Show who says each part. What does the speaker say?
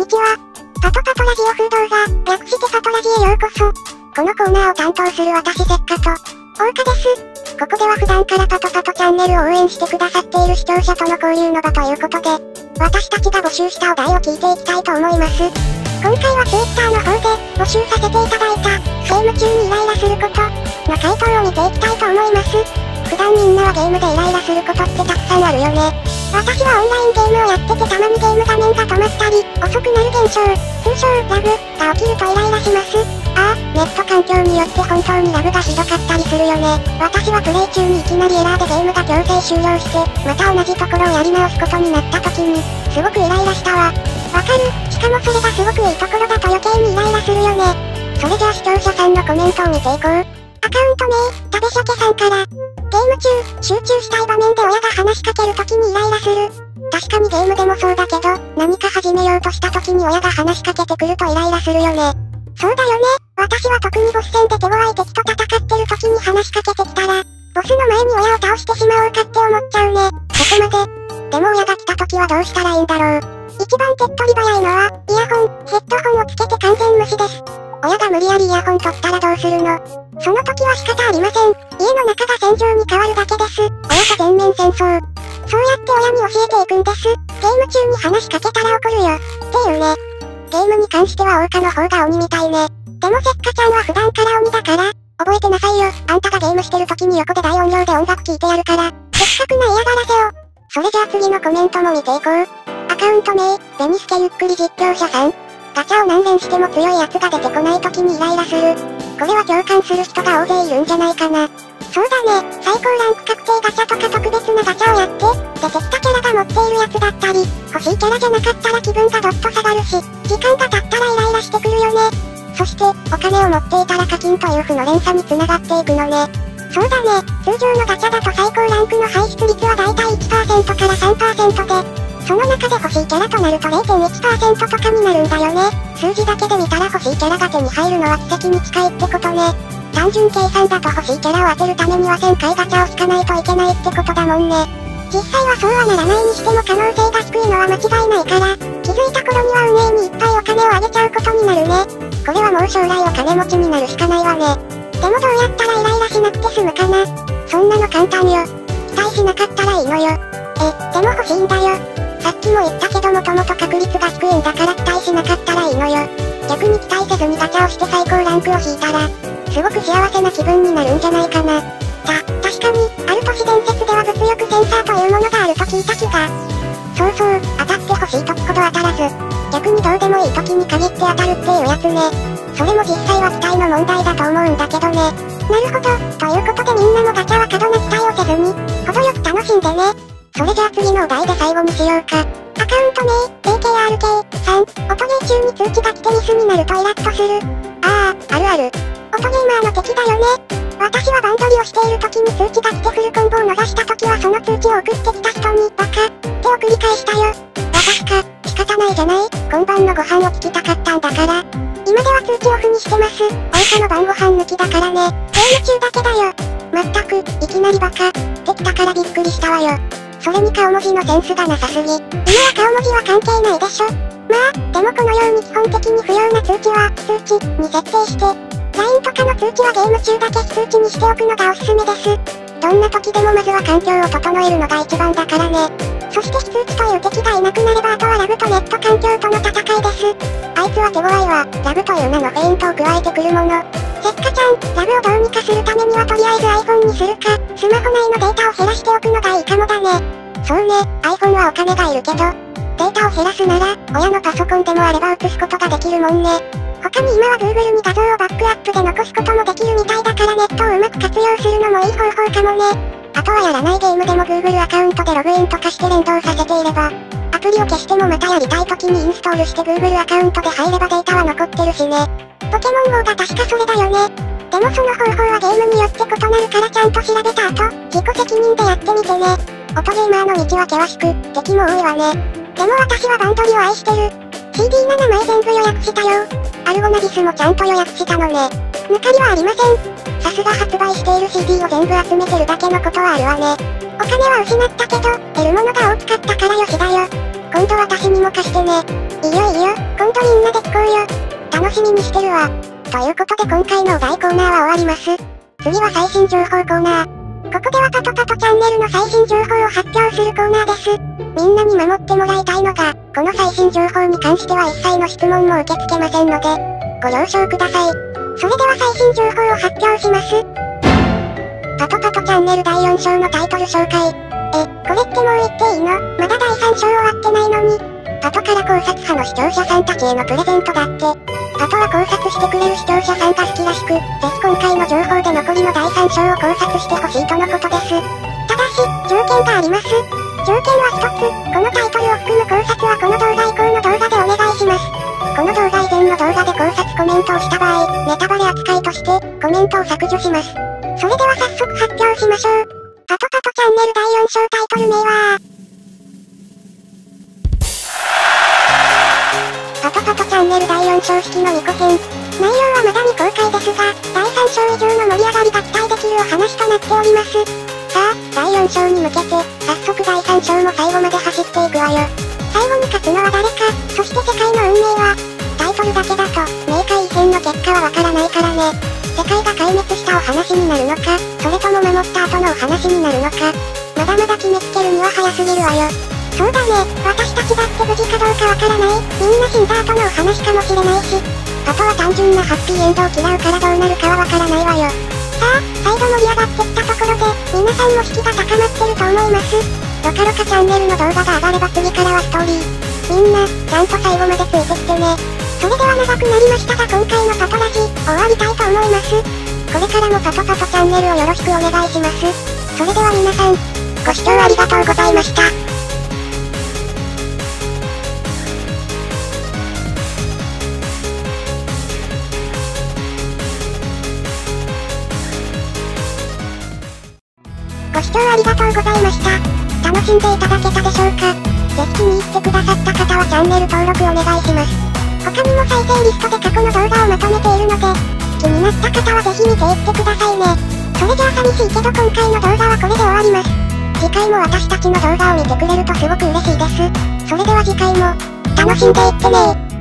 Speaker 1: にちは。パトパトラジオ風動画、略してパトラジへようこそ。このコーナーを担当する私せっかと、大花です。ここでは普段からパトパトチャンネルを応援してくださっている視聴者との交流の場ということで、私たちが募集したお題を聞いていきたいと思います。今回は Twitter の方で募集させていただいた、ゲーム中にイライラすることの回答を見ていきたいと思います。普段みんなはゲームでイライラすることってたくさんあるよね。私はオンラインゲームをやっててたまにゲーム画面が止まったり、遅くなる現象、通称ラグが起きるとイライラします。ネット環境によって本当にラグがひどかったりするよね。私はプレイ中にいきなりエラーでゲームが強制終了して、また同じところをやり直すことになった時に、すごくイライラしたわ。わかる。しかもそれがすごくいいところだと余計にイライラするよね。それじゃあ視聴者さんのコメントを見ていこう。アカウント名、食べ鮭さんから。ゲーム中、集中したい場面で親が話しかけるときにイライラする。確かにゲームでもそうだけど、何か始めようとしたときに親が話しかけてくるとイライラするよね。そうだよね。私は特にボス戦で手強い敵と戦ってるときに話しかけてきたら、ボスの前に親を倒してしまおうかって思っちゃうね。そこまで。でも親が来たときはどうしたらいいんだろう。一番手っ取り早いのは、イヤホン、ヘッドホンをつけて完全無視です。親が無理やりイヤホン取ったらどうするの？その時は仕方ありません。家の中が戦場に変わるだけです。親と全面戦争。そうやって親に教えていくんです。ゲーム中に話しかけたら怒るよ。っていうね。ゲームに関しては桜花の方が鬼みたいね。でもせっかちゃんは普段から鬼だから、覚えてなさいよ。あんたがゲームしてる時に横で大音量で音楽聴いてやるから、せっかくな嫌がらせを。それじゃあ次のコメントも見ていこう。アカウント名、ベニスケゆっくり実況者さん。ガチャを何連しても強いやつが出てこない時にイライラする。これは共感する人が大勢いるんじゃないかな。そうだね、最高ランク確定ガチャとか特別なガチャをやって、出てきたキャラが持っているやつだったり、欲しいキャラじゃなかったら気分がどっと下がるし、時間が経ったらイライラしてくるよね。そして、お金を持っていたら課金という負の連鎖に繋がっていくのね。そうだね、通常のガチャだと最高ランクの排出率はだいたい 1% から 3% で、その中で欲しいキャラとなると 0.1% とかになるんだよね。数字だけで見たら欲しいキャラが手に入るのは奇跡に近いってことね。単純計算だと欲しいキャラを当てるためには1000回ガチャを引かないといけないってことだもんね。実際はそうはならないにしても可能性が低いのは間違いないから、気づいた頃には運営にいっぱいお金をあげちゃうことになるね。これはもう将来お金持ちになるしかないわね。でもどうやったらイライラしなくて済むかな。そんなの簡単よ。期待しなかったらいいのよ。でも欲しいんだよ。さっきも言ったけどもともと確率が低いんだから期待しなかったらいいのよ。逆に期待せずにガチャをして最高ランクを引いたら、すごく幸せな気分になるんじゃないかな。確かに、ある都市伝説では物欲センサーというものがあると聞いた気が。そうそう、当たって欲しい時ほど当たらず、逆にどうでもいい時に限って当たるっていうやつね。それも実際は期待の問題だと思うんだけどね。なるほど、ということでみんなもガチャは過度な期待をせずに、程よく楽しんでね。それじゃあ次のお題で最後にしようか。アカウント名、AKRK さん。音ゲー中に通知が来てミスになるとイラッとする。あるある。音ゲーマーの敵だよね。私はバンドリをしている時に通知が来てフルコンボを逃した時はその通知を送ってきた人に、バカって送り返したよ。私か、仕方ないじゃない。今晩のご飯を聞きたかったんだから。今では通知オフにしてます。大花の晩ご飯抜きだからね。ゲーム中だけだよ。まったく、いきなりバカってきたからびっくりしたわよ。それに顔文字のセンスがなさすぎ。今は顔文字は関係ないでしょ。まあ、でもこのように基本的に不要な通知は、通知に設定して、LINE とかの通知はゲーム中だけ非通知にしておくのがおすすめです。どんな時でもまずは環境を整えるのが一番だからね。そして非通知という敵がいなくなればあとはラグとネット環境との戦いです。あいつは手強いわ。ラグという名のフェイントを加えてくるもの。せっかちゃん、ラグをどうにかするためにはとりあえず iPhone にするか、スマホ内のデータを減らしておくのがいいかもだね。そうね、iPhone はお金がいるけど、データを減らすなら、親のパソコンでもあれば移すことができるもんね。他に今は Google に画像をバックアップで残すこともできるみたいだからネットをうまく活用するのもいい方法かもね。あとはやらないゲームでも Google アカウントでログインとかして連動させていれば、アプリを消してもまたやりたい時にインストールして Google アカウントで入ればデータは残ってるしね。ポケモン GO が確かそれだよね。でもその方法はゲームによって異なるからちゃんと調べた後、自己責任でやってみてね。音ゲーマーの道は険しく、敵も多いわね。でも私はバンドリを愛してる。CD7 枚全部予約したよ。アルゴナビスもちゃんと予約したのね。抜かりはありません。さすが発売している CD を全部集めてるだけのことはあるわね。お金は失ったけど、得るものが大きかったからよしだよ。 今度私にも貸してね。いいよいいよ、今度みんなで聞こうよ。楽しみにしてるわ。ということで今回のお題コーナーは終わります。次は最新情報コーナー。ここではパトパトチャンネルの最新情報を発表するコーナーです。みんなに守ってもらいたいのが、この最新情報に関しては一切の質問も受け付けませんので、ご了承ください。それでは最新情報を発表します。パトパトチャンネル第4章のタイトル紹介。これってもう言っていいの？まだ第3章終わってないのに。パトから考察派の視聴者さんたちへのプレゼントだって。パトは考察してくれる視聴者さんが好きらしく、ぜひ今回の情報で残りの第3章を考察してほしいとのことです。ただし、条件があります。条件は1つ、このタイトルを含む考察はこの動画以降の動画でお願いします。この動画以前の動画で考察コメントをした場合、ネタバレ扱いとして、コメントを削除します。それでは早速発表しましょう。パトパトチャンネル第4章タイトル名はパトパトチャンネル第4章式の2個編。内容はまだ未公開ですが、第3章以上の盛り上がりが期待できるお話となっております。さあ、第4章に向けて、早速第3章も最後まで走っていくわよ。最後に勝つのは誰か、そして世界の運命は、タイトルだけだと、明快異変の結果はわからないからね。世界が壊滅したお話になるのか、それとも守った後のお話になるのか、まだまだ決めつけるには早すぎるわよ。そうだね、私たちだって無事かどうかわからない。みんな死んだ後のお話かもしれないし。あとは単純なハッピーエンドを嫌うからどうなるかはわからないわよ。さあ、再度盛り上がってきたところで、皆さんも士気が高まってると思います。ロカロカチャンネルの動画が上がれば次からはストーリー。みんな、ちゃんと最後までついてきてね。それでは長くなりましたが今回のパトラジ、終わりたいと思います。これからもパトパトチャンネルをよろしくお願いします。それでは皆さん、ご視聴ありがとうございました。ご視聴ありがとうございました。楽しんでいただけたでしょうか？ぜひ気に入ってくださった方はチャンネル登録お願いします。他にも再生リストで過去の動画をまとめているので、気になった方はぜひ見ていってくださいね。それじゃあ寂しいけど今回の動画はこれで終わります。次回も私たちの動画を見てくれるとすごく嬉しいです。それでは次回も、楽しんでいってねー。